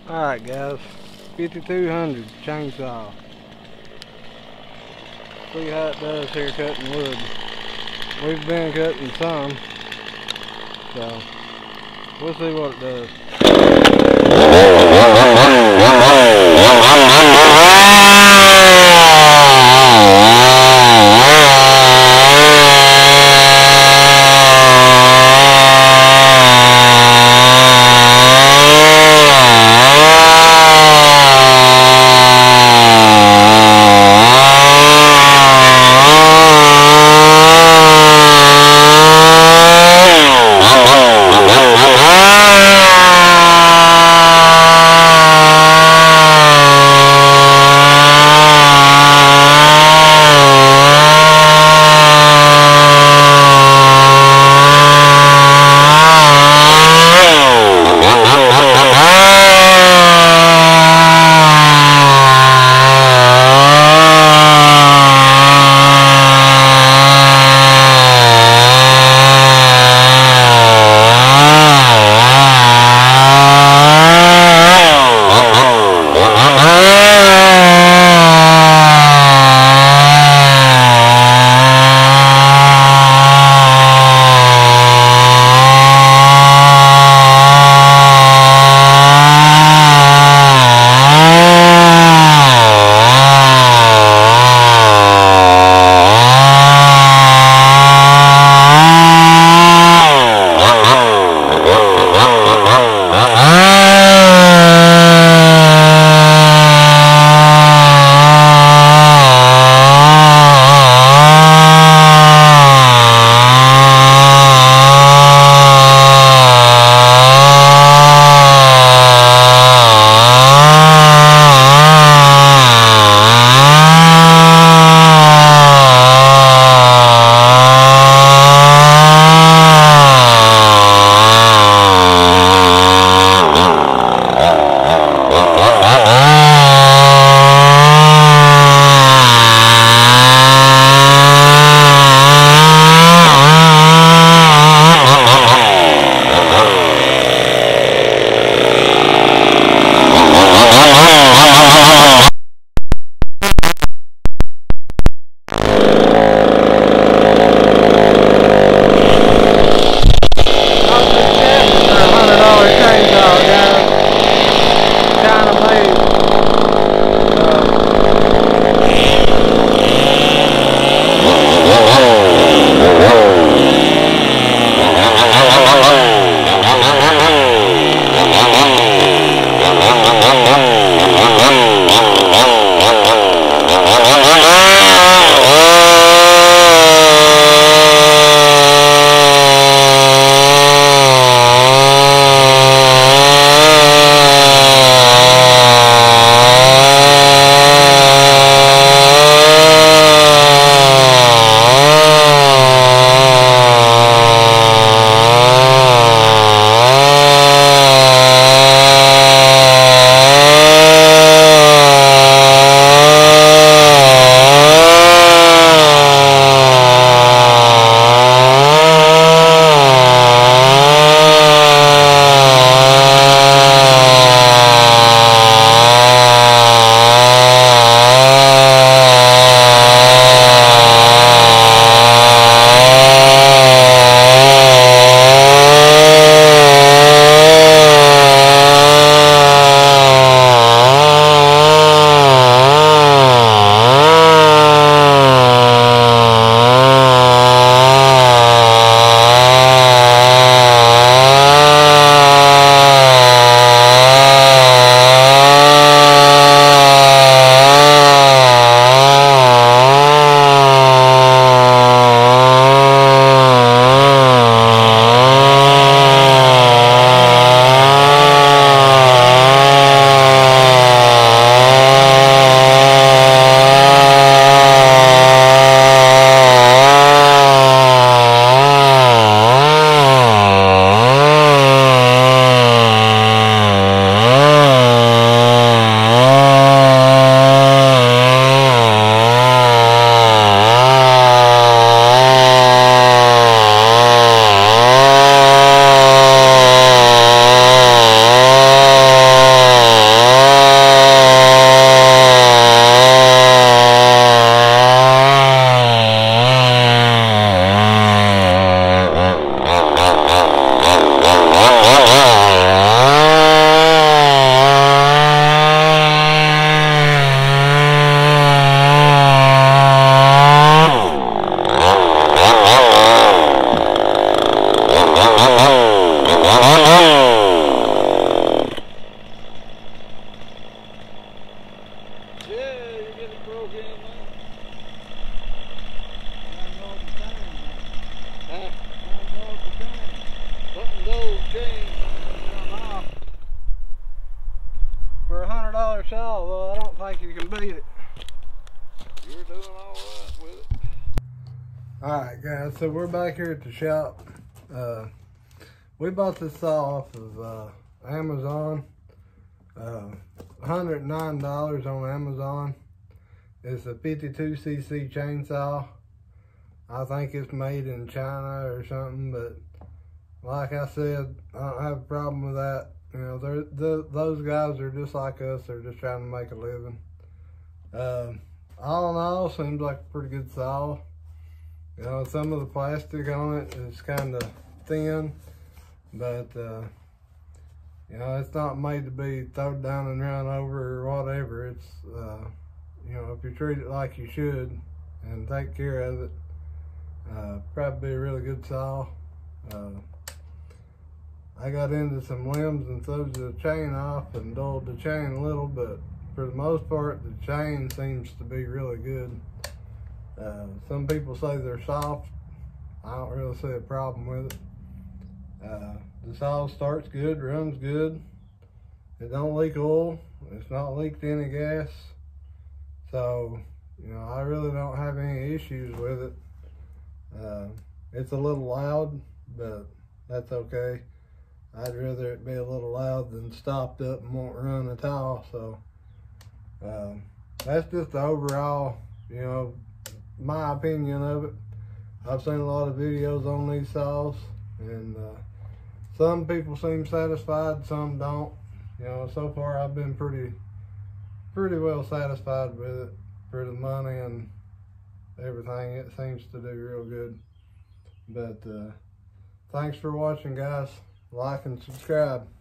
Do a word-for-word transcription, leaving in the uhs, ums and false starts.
Alright guys, fifty-two hundred chainsaw. See how it does here cutting wood. We've been cutting some, so we'll see what it does. saw, though, I don't think you can beat it. You're doing all right with it. Alright guys, so we're back here at the shop. Uh, we bought this saw off of uh, Amazon. Uh, one hundred nine dollars on Amazon. It's a fifty-two C C chainsaw. I think it's made in China or something, but like I said, I don't have a problem with that. You know, they're, they're, those guys are just like us. They're just trying to make a living. Uh, all in all, seems like a pretty good saw. You know, some of the plastic on it is kind of thin, but, uh, you know, it's not made to be thrown down and run over or whatever. It's, uh, you know, if you treat it like you should and take care of it, uh, probably be a really good saw. Uh, I got into some limbs and threw the chain off and dulled the chain a little, but for the most part, the chain seems to be really good. Uh, some people say they're soft. I don't really see a problem with it. Uh, the saw starts good, runs good. It don't leak oil. It's not leaked any gas. So, you know, I really don't have any issues with it. Uh, it's a little loud, but that's okay. I'd rather it be a little loud than stopped up and won't run at all. So, um, that's just the overall, you know, my opinion of it. I've seen a lot of videos on these saws, and uh, some people seem satisfied, some don't. You know, so far I've been pretty, pretty well satisfied with it for the money and everything. It seems to do real good. But uh, thanks for watching, guys. Like and subscribe.